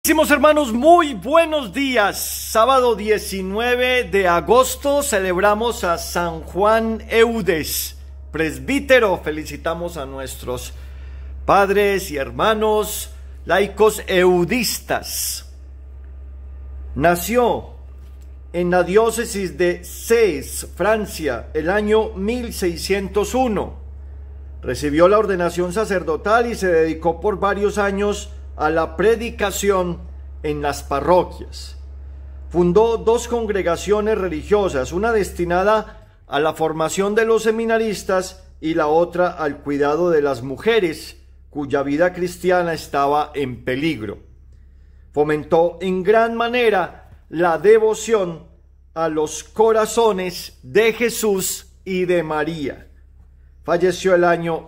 Queridísimos hermanos, muy buenos días. Sábado 19 de agosto celebramos a San Juan Eudes, presbítero. Felicitamos a nuestros padres y hermanos laicos eudistas. Nació en la diócesis de Sées, Francia, el año 1601. Recibió la ordenación sacerdotal y se dedicó por varios años a la predicación en las parroquias. Fundó dos congregaciones religiosas, una destinada a la formación de los seminaristas y la otra al cuidado de las mujeres, cuya vida cristiana estaba en peligro. Fomentó en gran manera la devoción a los corazones de Jesús y de María. Falleció el año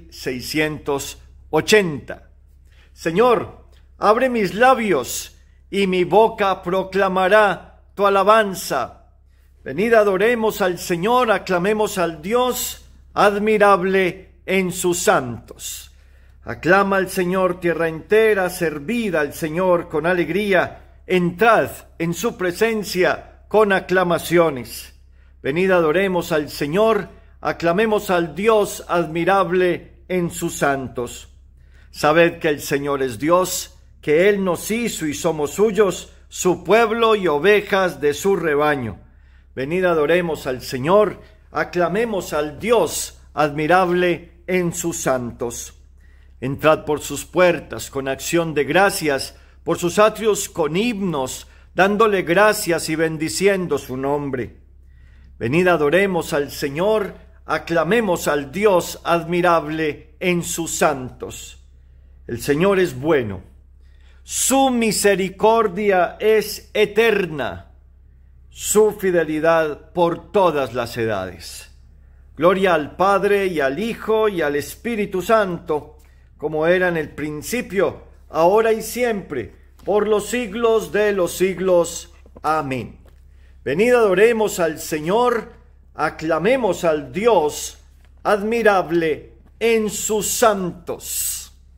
1680. Señor, abre mis labios, y mi boca proclamará tu alabanza. Venid, adoremos al Señor, aclamemos al Dios admirable en sus santos. Aclama al Señor tierra entera, servid al Señor con alegría, entrad en su presencia con aclamaciones. Venid, adoremos al Señor, aclamemos al Dios admirable en sus santos. Sabed que el Señor es Dios, que Él nos hizo y somos suyos, su pueblo y ovejas de su rebaño. Venid, adoremos al Señor, aclamemos al Dios admirable en sus santos. Entrad por sus puertas con acción de gracias, por sus atrios con himnos, dándole gracias y bendiciendo su nombre. Venid, adoremos al Señor, aclamemos al Dios admirable en sus santos. El Señor es bueno, su misericordia es eterna, su fidelidad por todas las edades. Gloria al Padre y al Hijo y al Espíritu Santo, como era en el principio, ahora y siempre, por los siglos de los siglos. Amén. Venid, adoremos al Señor, aclamemos al Dios admirable en sus santos.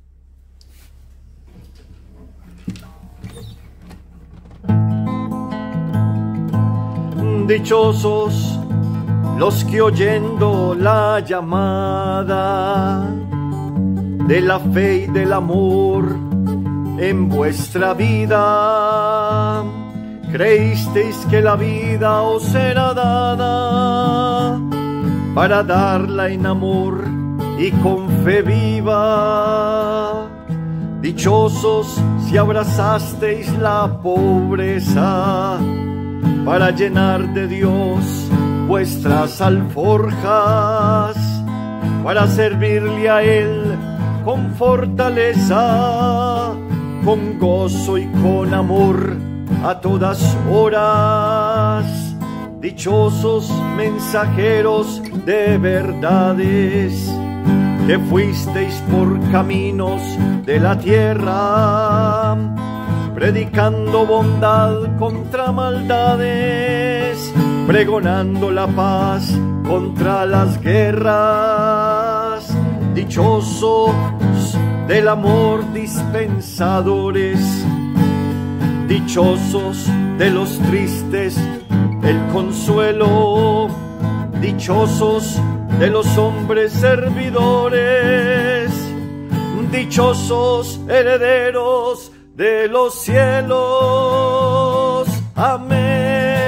Dichosos los que oyendo la llamada de la fe y del amor en vuestra vida, creísteis que la vida os era dada para darla en amor y con fe viva. Dichosos si abrazasteis la pobreza para llenar de Dios vuestras alforjas, para servirle a Él con fortaleza, con gozo y con amor a todas horas. Dichosos mensajeros de verdades, que fuisteis por caminos de la tierra, predicando bondad contra maldades, pregonando la paz contra las guerras. Dichosos del amor dispensadores, dichosos de los tristes el consuelo, dichosos de los hombres servidores, dichosos herederos de los cielos. Amén.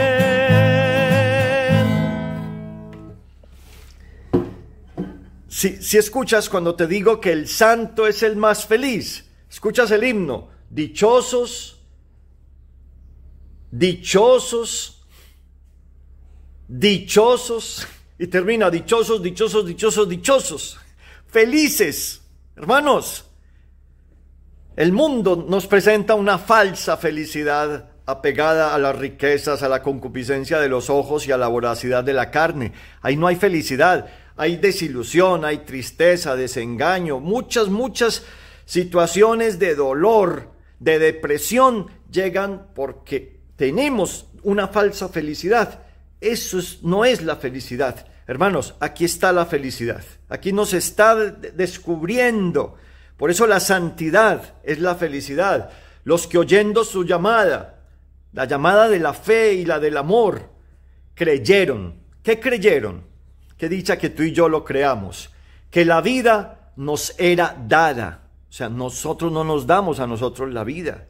Si escuchas cuando te digo que el santo es el más feliz, escuchas el himno, dichosos, dichosos, dichosos, y termina dichosos, dichosos, dichosos, dichosos, felices, hermanos. El mundo nos presenta una falsa felicidad apegada a las riquezas, a la concupiscencia de los ojos y a la voracidad de la carne. Ahí no hay felicidad, hay desilusión, hay tristeza, desengaño, muchas situaciones de dolor, de depresión llegan porque tenemos una falsa felicidad. Eso no es la felicidad. Hermanos, aquí está la felicidad. Aquí nos está descubriendo. Por eso la santidad es la felicidad. los que oyendo su llamada, la llamada de la fe y la del amor, creyeron. ¿Qué creyeron? Qué dicha que tú y yo lo creamos, que la vida nos era dada. O sea, nosotros no nos damos a nosotros la vida.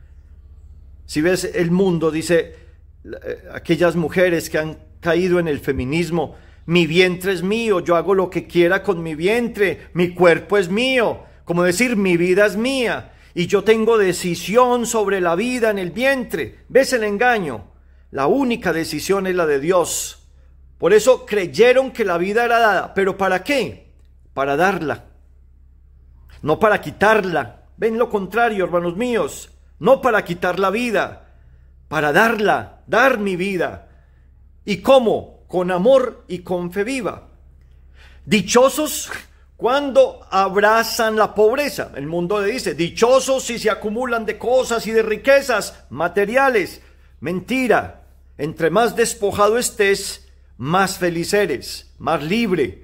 Si ves el mundo, dice aquellas mujeres que han caído en el feminismo, mi vientre es mío, yo hago lo que quiera con mi vientre, mi cuerpo es mío, como decir, mi vida es mía, y yo tengo decisión sobre la vida en el vientre. ¿Ves el engaño? La única decisión es la de Dios. Por eso creyeron que la vida era dada. ¿Pero para qué? Para darla. No para quitarla. Ven lo contrario, hermanos míos. No para quitar la vida. Para darla. Dar mi vida. ¿Y cómo? Con amor y con fe viva. Dichosos cuando abrazan la pobreza. El mundo le dice, dichosos si se acumulan de cosas y de riquezas materiales. Mentira. Entre más despojado estés, más feliz eres, más libre.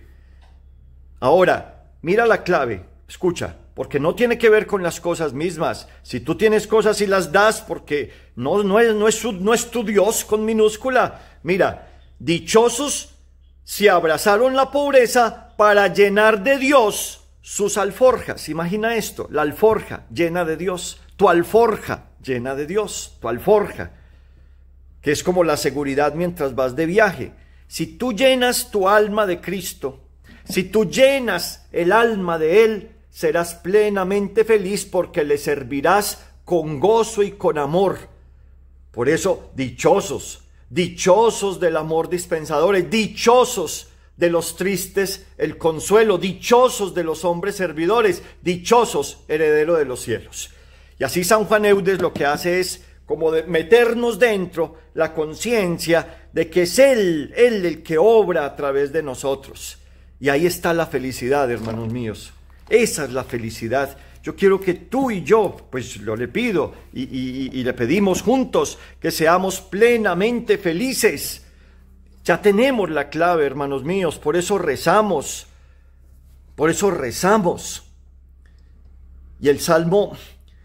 Ahora, mira la clave, escucha, porque no tiene que ver con las cosas mismas. Si tú tienes cosas y las das, porque no es tu Dios con minúscula. Mira, dichosos si abrazaron la pobreza para llenar de Dios sus alforjas. Imagina esto, la alforja llena de Dios, tu alforja llena de Dios, tu alforja, que es como la seguridad mientras vas de viaje. Si tú llenas tu alma de Cristo, si tú llenas el alma de Él, serás plenamente feliz porque le servirás con gozo y con amor. Por eso, dichosos, dichosos del amor dispensadores, dichosos de los tristes el consuelo, dichosos de los hombres servidores, dichosos heredero de los cielos. Y así San Juan Eudes lo que hace es como de meternos dentro la conciencia de que es Él el que obra a través de nosotros. Y ahí está la felicidad, hermanos míos. Esa es la felicidad. Yo quiero que tú y yo, pues lo le pido y le pedimos juntos que seamos plenamente felices. Ya tenemos la clave, hermanos míos, por eso rezamos. Por eso rezamos. Y el Salmo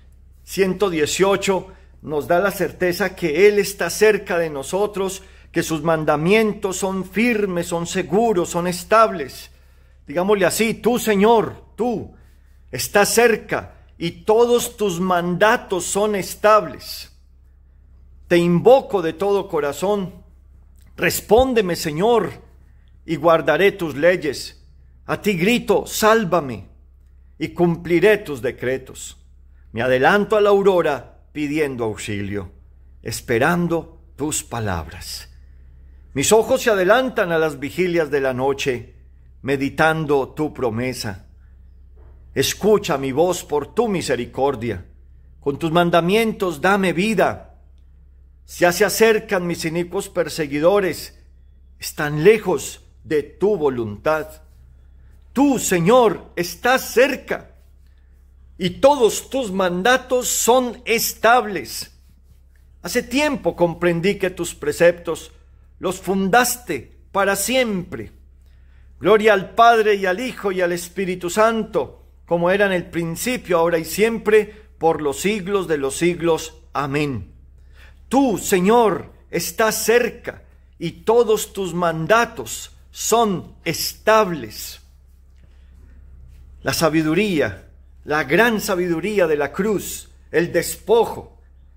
118 nos da la certeza que Él está cerca de nosotros, que sus mandamientos son firmes, son seguros, son estables. Digámosle así, tú, Señor, tú estás cerca y todos tus mandatos son estables. Te invoco de todo corazón. Respóndeme, Señor, y guardaré tus leyes. A ti grito, sálvame, y cumpliré tus decretos. Me adelanto a la aurora pidiendo auxilio, esperando tus palabras. Mis ojos se adelantan a las vigilias de la noche, meditando tu promesa. Escucha mi voz por tu misericordia. Con tus mandamientos dame vida. Ya se acercan mis inicuos perseguidores, están lejos de tu voluntad. Tú, Señor, estás cerca y todos tus mandatos son estables. Hace tiempo comprendí que tus preceptos los fundaste para siempre. Gloria al Padre y al Hijo y al Espíritu Santo, como era en el principio, ahora y siempre, por los siglos de los siglos. Amén. Tú, Señor, estás cerca y todos tus mandatos son estables. La sabiduría, la gran sabiduría de la cruz, el despojo.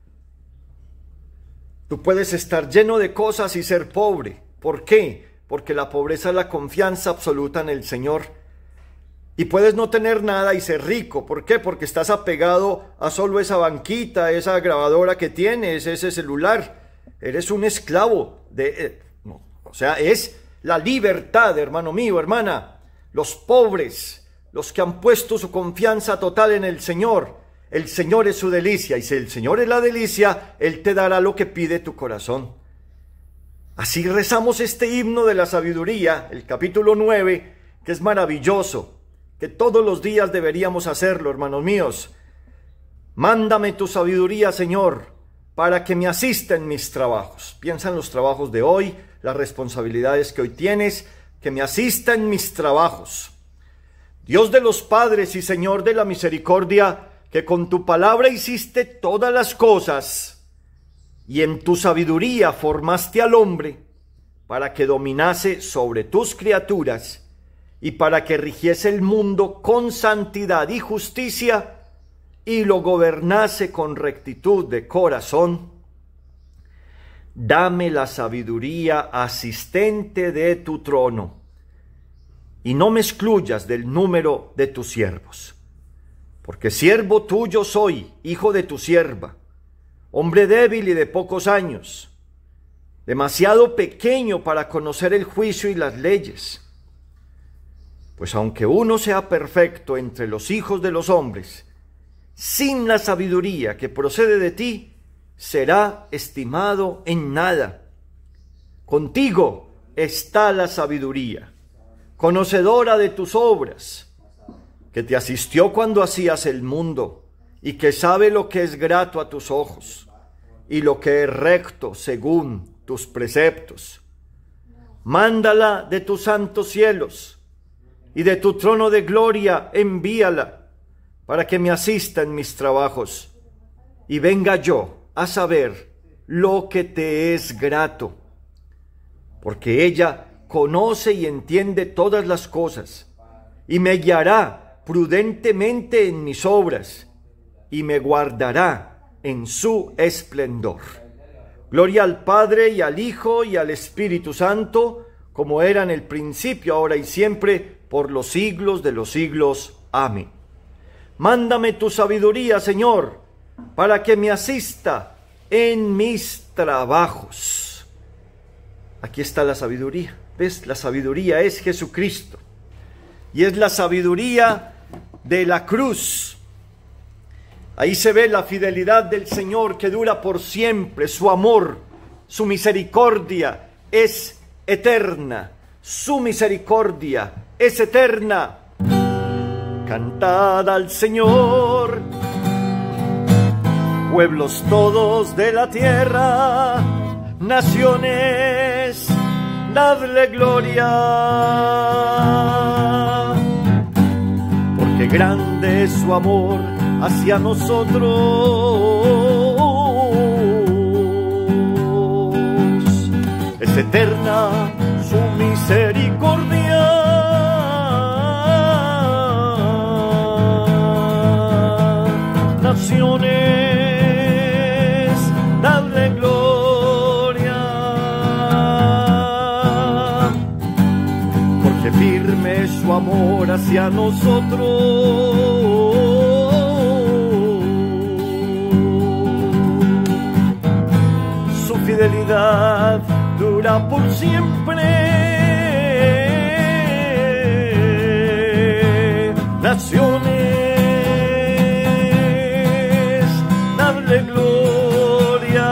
Tú puedes estar lleno de cosas y ser pobre. ¿Por qué? Porque la pobreza es la confianza absoluta en el Señor. Y puedes no tener nada y ser rico. ¿Por qué? Porque estás apegado a solo esa banquita, esa grabadora que tienes, ese celular. Eres un esclavo de... o sea, es la libertad, hermano mío, hermana. Los pobres, los que han puesto su confianza total en el Señor es su delicia. Y si el Señor es la delicia, Él te dará lo que pide tu corazón. Así rezamos este himno de la sabiduría, el capítulo 9, que es maravilloso, que todos los días deberíamos hacerlo, hermanos míos. Mándame tu sabiduría, Señor, para que me asista en mis trabajos. Piensa en los trabajos de hoy, las responsabilidades que hoy tienes, que me asista en mis trabajos. Dios de los padres y Señor de la misericordia, que con tu palabra hiciste todas las cosas, y en tu sabiduría formaste al hombre, para que dominase sobre tus criaturas, y para que rigiese el mundo con santidad y justicia, y lo gobernase con rectitud de corazón. Dame la sabiduría asistente de tu trono, y no me excluyas del número de tus siervos. Porque siervo tuyo soy, hijo de tu sierva, hombre débil y de pocos años, demasiado pequeño para conocer el juicio y las leyes. Pues aunque uno sea perfecto entre los hijos de los hombres, sin la sabiduría que procede de ti, será estimado en nada. Contigo está la sabiduría, conocedora de tus obras, que te asistió cuando hacías el mundo, y que sabe lo que es grato a tus ojos, y lo que es recto según tus preceptos. Mándala de tus santos cielos, y de tu trono de gloria envíala, para que me asista en mis trabajos, y venga yo a saber lo que te es grato. Porque ella conoce y entiende todas las cosas, y me guiará prudentemente en mis obras, y me guardará en su esplendor. Gloria al Padre, y al Hijo, y al Espíritu Santo, como era en el principio, ahora y siempre, por los siglos de los siglos. Amén. Mándame tu sabiduría, Señor, para que me asista en mis trabajos. Aquí está la sabiduría. ¿Ves? La sabiduría es Jesucristo. Y es la sabiduría de la cruz. Ahí se ve la fidelidad del Señor que dura por siempre. Su amor, su misericordia es eterna. Su misericordia es eterna. Cantad al Señor, pueblos todos de la tierra, naciones, dadle gloria, porque grande es su amor hacia nosotros, es eterna su misericordia. Naciones, dadle gloria, porque firme es su amor hacia nosotros. Su fidelidad dura por siempre. Naciones, dadle gloria.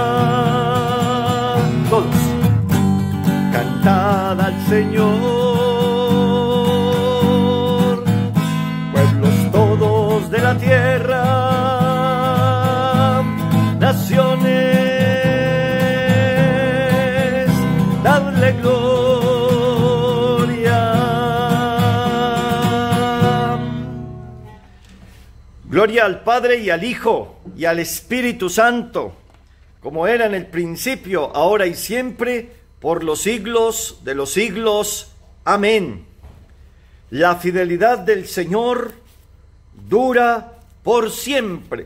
Todos, cantad al Señor, pueblos todos de la tierra, naciones, dadle gloria. Gloria al Padre y al Hijo y al Espíritu Santo, como era en el principio, ahora y siempre, por los siglos de los siglos. Amén. La fidelidad del Señor dura por siempre.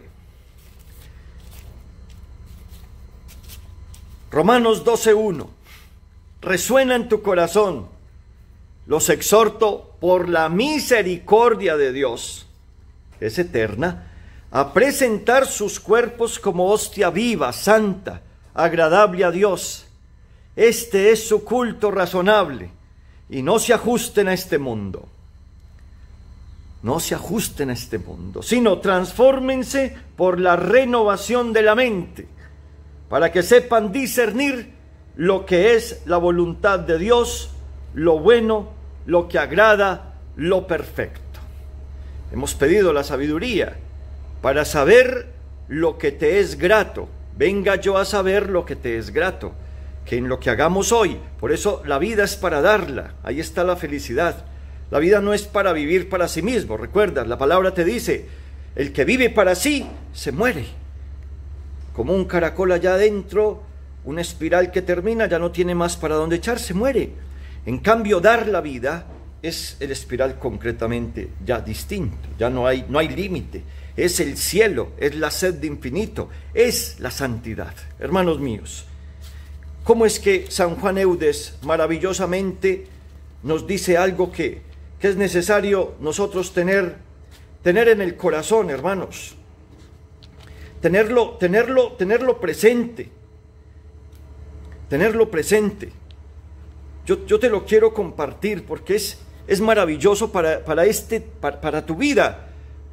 Romanos 12:1. Resuena en tu corazón. Los exhorto por la misericordia de Dios, que es eterna, a presentar sus cuerpos como hostia viva, santa, agradable a Dios. Este es su culto razonable, y no se ajusten a este mundo. No se ajusten a este mundo, sino transfórmense por la renovación de la mente, para que sepan discernir lo que es la voluntad de Dios, lo bueno, lo que agrada, lo perfecto. Hemos pedido la sabiduría para saber lo que te es grato. Venga yo a saber lo que te es grato, que en lo que hagamos hoy. Por eso la vida es para darla. Ahí está la felicidad. La vida no es para vivir para sí mismo. Recuerda, la palabra te dice, El que vive para sí, se muere. Como un caracol allá adentro, una espiral que termina, ya no tiene más para dónde echar, se muere. En cambio, dar la vida es el espiral concretamente ya distinto, ya no hay límite. Es el cielo, es la sed de infinito, es la santidad. Hermanos míos, ¿cómo es que San Juan Eudes maravillosamente nos dice algo que es necesario nosotros tener en el corazón, hermanos? Tenerlo presente. Tenerlo presente. Yo te lo quiero compartir porque es maravilloso para tu vida.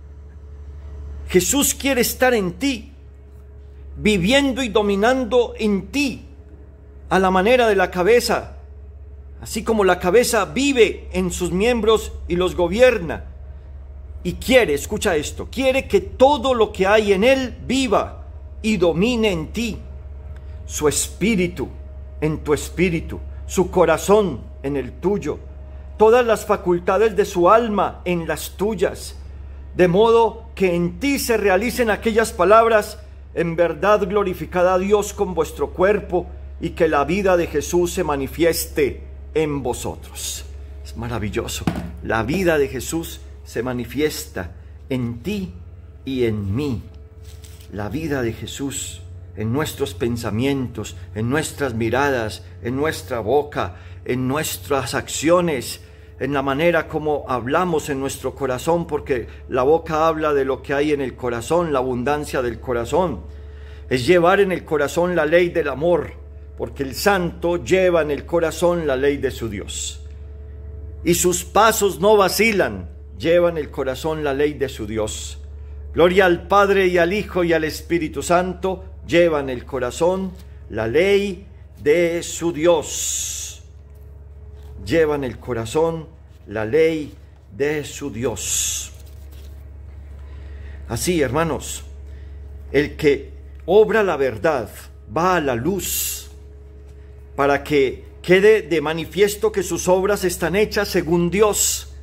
Jesús quiere estar en ti, viviendo y dominando en ti, a la manera de la cabeza, así como la cabeza vive en sus miembros y los gobierna. Y quiere, escucha esto, quiere que todo lo que hay en él viva y domine en ti. Su espíritu en tu espíritu, su corazón en el tuyo, todas las facultades de su alma en las tuyas, de modo que en ti se realicen aquellas palabras: en verdad glorificad a Dios con vuestro cuerpo, y que la vida de Jesús se manifieste en vosotros. Es maravilloso. La vida de Jesús se manifiesta en ti y en mí. La vida de Jesús en nuestros pensamientos, en nuestras miradas, en nuestra boca, en nuestras acciones, en la manera como hablamos en nuestro corazón, porque la boca habla de lo que hay en el corazón, la abundancia del corazón. Es llevar en el corazón la ley del amor, porque el santo lleva en el corazón la ley de su Dios. Y sus pasos no vacilan, lleva en el corazón la ley de su Dios. Gloria al Padre y al Hijo y al Espíritu Santo, lleva en el corazón la ley de su Dios. Lleva en el corazón la ley de su Dios. Así, hermanos, el que obra la verdad va a la luz, para que quede de manifiesto que sus obras están hechas según Dios.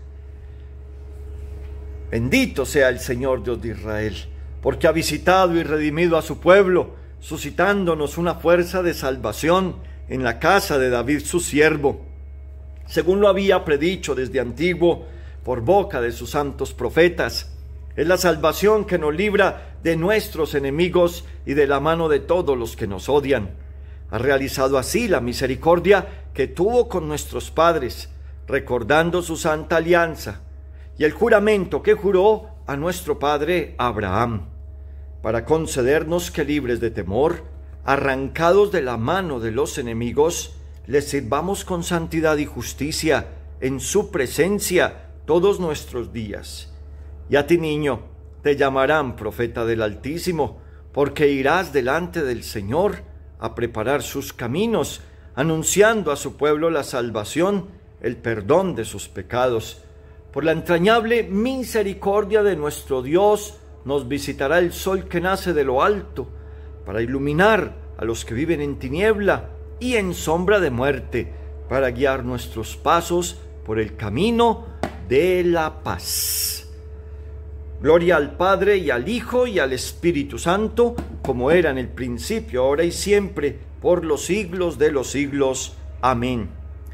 Bendito sea el Señor Dios de Israel, porque ha visitado y redimido a su pueblo, suscitándonos una fuerza de salvación en la casa de David su siervo, según lo había predicho desde antiguo por boca de sus santos profetas. Es la salvación que nos libra de nuestros enemigos y de la mano de todos los que nos odian. Ha realizado así la misericordia que tuvo con nuestros padres, recordando su santa alianza y el juramento que juró a nuestro padre Abraham, para concedernos que, libres de temor, arrancados de la mano de los enemigos, les sirvamos con santidad y justicia en su presencia todos nuestros días. Y a ti, niño, te llamarán profeta del Altísimo, porque irás delante del Señor a preparar sus caminos, anunciando a su pueblo la salvación, el perdón de sus pecados. Por la entrañable misericordia de nuestro Dios, nos visitará el sol que nace de lo alto, para iluminar a los que viven en tiniebla y en sombra de muerte, para guiar nuestros pasos por el camino de la paz. Gloria al Padre y al Hijo y al Espíritu Santo, como era en el principio, ahora y siempre, por los siglos de los siglos. Amén.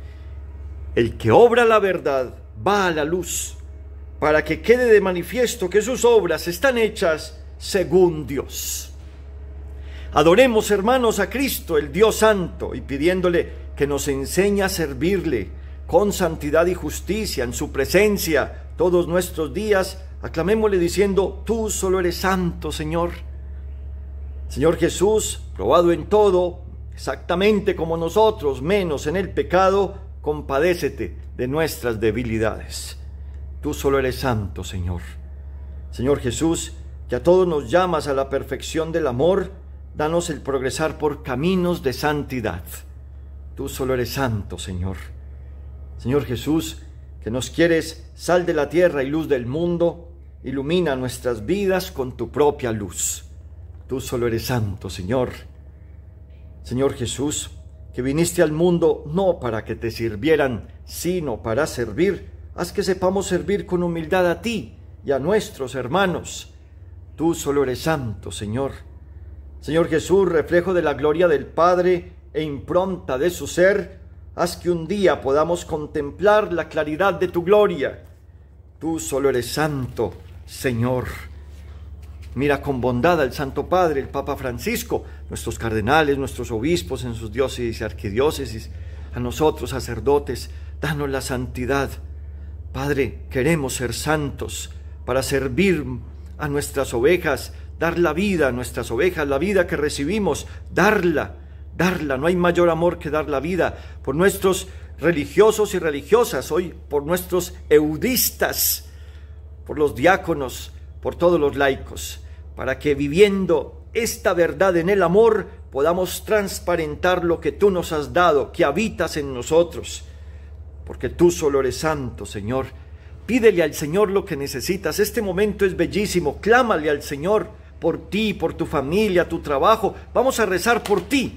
El que obra la verdad va a la luz, para que quede de manifiesto que sus obras están hechas según Dios. Adoremos, hermanos, a Cristo, el Dios Santo, y pidiéndole que nos enseñe a servirle con santidad y justicia en su presencia todos nuestros días, aclamémosle diciendo: tú solo eres santo, Señor. Señor Jesús, probado en todo, exactamente como nosotros, menos en el pecado, compadécete de nuestras debilidades. Tú solo eres santo, Señor. Señor Jesús, que a todos nos llamas a la perfección del amor, danos el progresar por caminos de santidad. Tú solo eres santo, Señor. Señor Jesús, que nos quieres sal de la tierra y luz del mundo, ilumina nuestras vidas con tu propia luz. Tú solo eres santo, Señor. Señor Jesús, que viniste al mundo no para que te sirvieran, sino para servir, haz que sepamos servir con humildad a ti y a nuestros hermanos. Tú solo eres santo, Señor. Señor Jesús, reflejo de la gloria del Padre e impronta de su ser, haz que un día podamos contemplar la claridad de tu gloria. Tú solo eres santo, Señor. Mira con bondad al Santo Padre, el Papa Francisco, nuestros cardenales, nuestros obispos en sus diócesis y arquidiócesis, a nosotros sacerdotes, danos la santidad. Padre, queremos ser santos para servir a nuestras ovejas, dar la vida a nuestras ovejas, la vida que recibimos, darla, no hay mayor amor que dar la vida por nuestros religiosos y religiosas, hoy por nuestros eudistas, por los diáconos, por todos los laicos, para que viviendo esta verdad en el amor podamos transparentar lo que tú nos has dado, que habitas en nosotros, porque tú solo eres santo, Señor. Pídele al Señor lo que necesitas. Este momento es bellísimo. Clámale al Señor por ti, por tu familia, tu trabajo. Vamos a rezar por ti.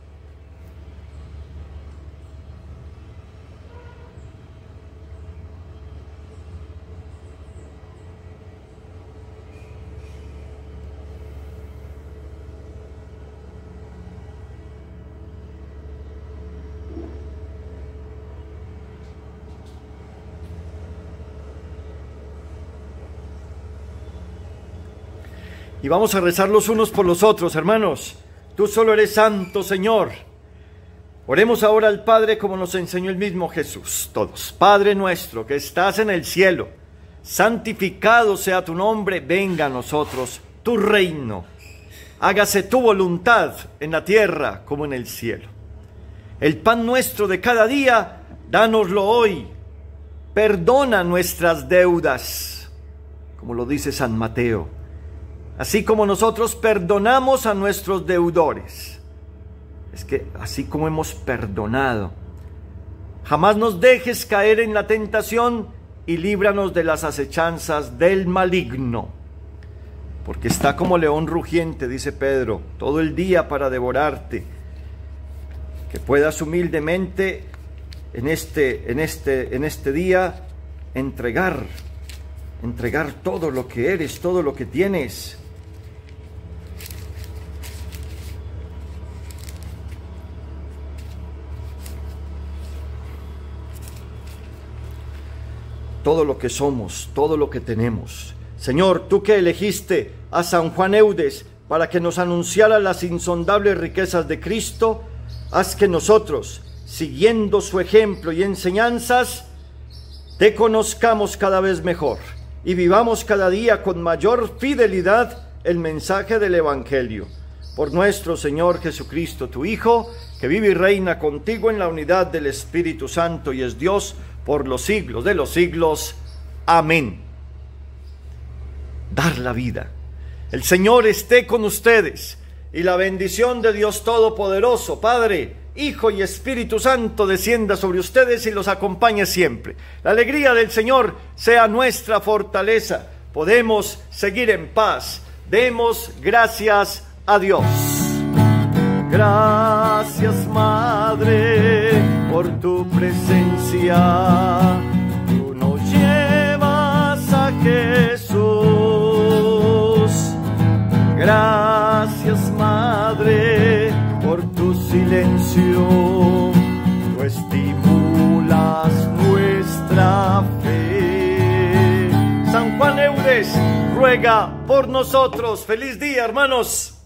Y vamos a rezar los unos por los otros, hermanos. Tú solo eres santo, Señor. Oremos ahora al Padre como nos enseñó el mismo Jesús. Todos. Padre nuestro que estás en el cielo, santificado sea tu nombre, venga a nosotros tu reino. Hágase tu voluntad en la tierra como en el cielo. El pan nuestro de cada día, dánoslo hoy. Perdona nuestras deudas, como lo dice San Mateo, así como nosotros perdonamos a nuestros deudores. Es que así como hemos perdonado. Jamás nos dejes caer en la tentación y líbranos de las acechanzas del maligno. Porque está como león rugiente, dice Pedro, todo el día para devorarte. Que puedas humildemente en este día entregar todo lo que eres, todo lo que tienes. Todo lo que somos, todo lo que tenemos. Señor, tú que elegiste a San Juan Eudes para que nos anunciara las insondables riquezas de Cristo, haz que nosotros, siguiendo su ejemplo y enseñanzas, te conozcamos cada vez mejor y vivamos cada día con mayor fidelidad el mensaje del Evangelio. Por nuestro Señor Jesucristo, tu Hijo, que vive y reina contigo en la unidad del Espíritu Santo y es Dios por los siglos de los siglos. Amén. Dar la vida. El Señor esté con ustedes y la bendición de Dios Todopoderoso, Padre, Hijo y Espíritu Santo descienda sobre ustedes y los acompañe siempre. La alegría del Señor sea nuestra fortaleza. Podemos seguir en paz. Demos gracias a Dios. Gracias, Madre, por tu presencia. Tú nos llevas a Jesús. Gracias, Madre, por tu silencio. Tú estimulas nuestra fe. San Juan Eudes ruega por nosotros. ¡Feliz día, hermanos!